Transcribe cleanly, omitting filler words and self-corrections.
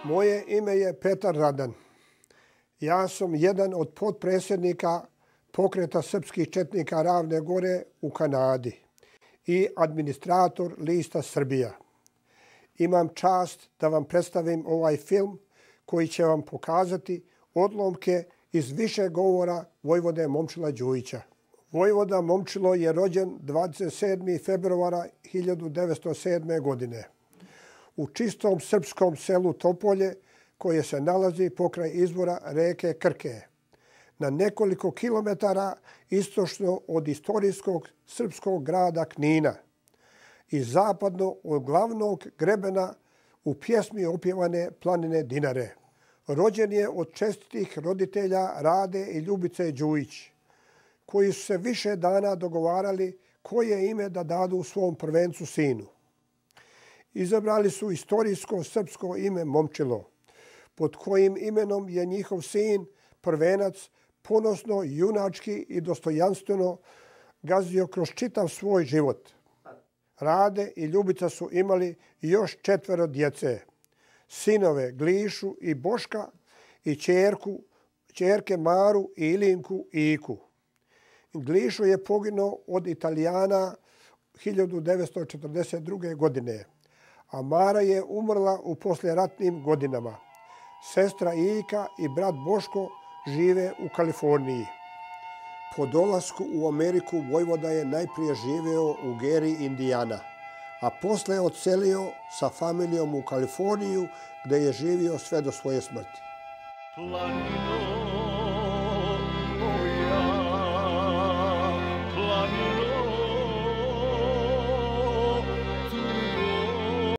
Moje ime je Petar Radan. Ja sam jedan od potpredsjednika Pokreta srpskih četnika Ravne Gore u Kanadi i administrator lista Srbija. Imam čast da vam predstavim ovaj film koji će vam pokazati odlomke iz više govora Vojvode Momčila Đujića. Vojvoda Momčilo je rođen 27. februara 1907. godine u čistom srpskom selu Topolje koje se nalazi pokraj izvora reke Krke, na nekoliko kilometara istočno od istorijskog srpskog grada Knina i zapadno od glavnog grebena u pjesmi opjevane planine Dinare. Rođen je od čestitih roditelja Rade i Ljubice Đujić, koji su se više dana dogovarali koje ime da dadu svom prvencu sinu. Izabrali su istorijsko srpsko ime Momčilo, pod kojim imenom je njihov sin, prvenac, ponosno, junački i dostojanstveno gazio kroz čitav svoj život. Rade i Ljubica su imali još 4 djece, sinove Glišu i Boška i ćerke Maru, Ilinku i Iku. Glišo je poginuo od Italijana 1942. godine, a Mara je umrla u poslijeratnim godinama. Sestra Ika i brat Boško žive u Kaliforniji. Po dolasku u Ameriku Vojvoda je najprije živeo u Geri, Indijana, a posle je odselio sa familijom u Kaliforniju gde je živio sve do svoje smrti. Planino,